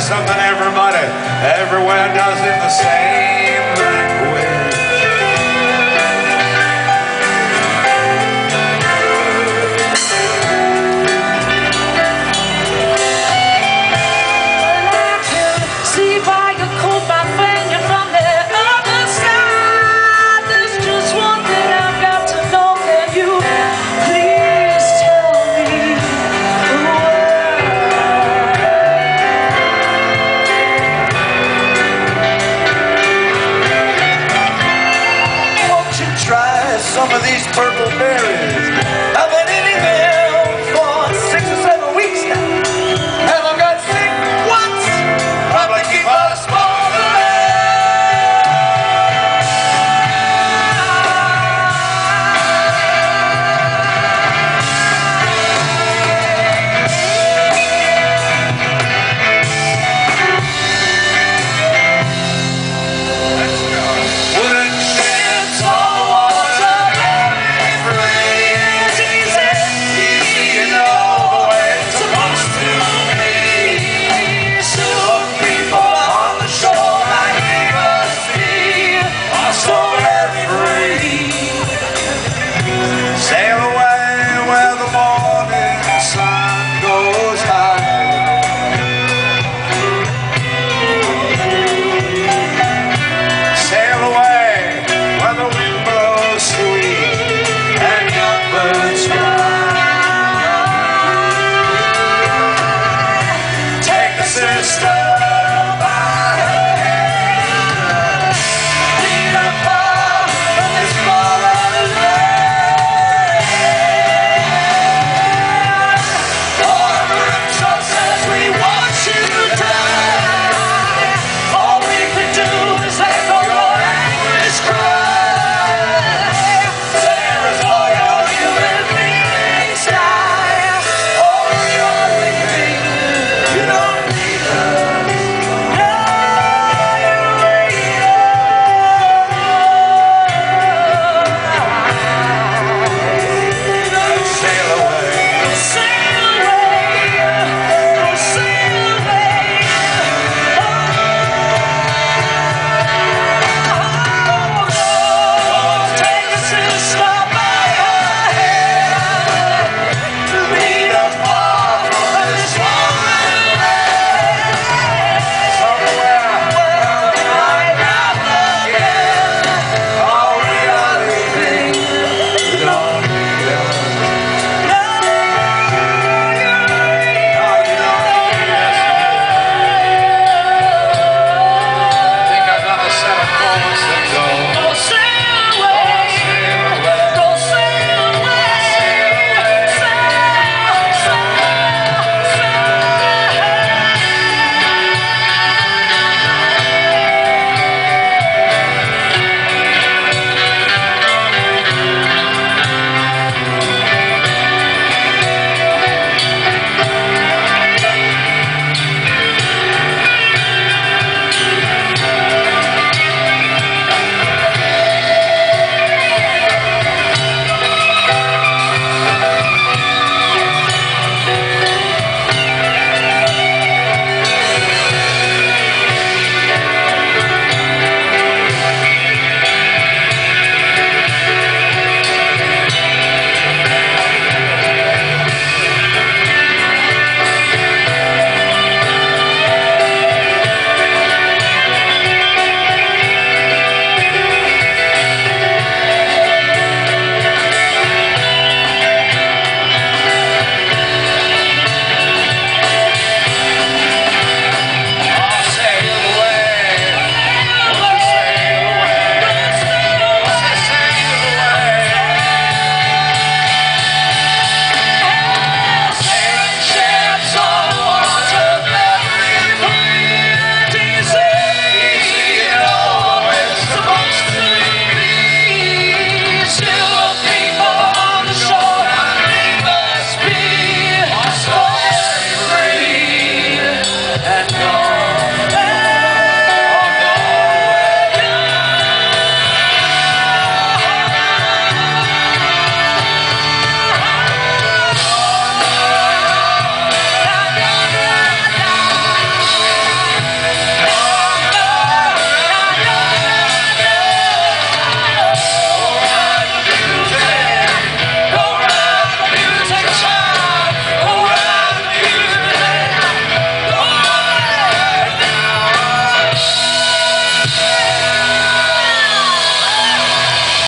something everybody everywhere does in the same language. Well, I can see by your coat, my friend, you're from the other side. There's just one thing I've got to know. Can you please tell me why? Won't you try some of these purple berries? I've been eating them for 6 or 7 weeks now. Have I got sick once? Probably keep us sail away where the morning sun goes high. Sail away where the wind blows sweet and young birds fly. Take the sister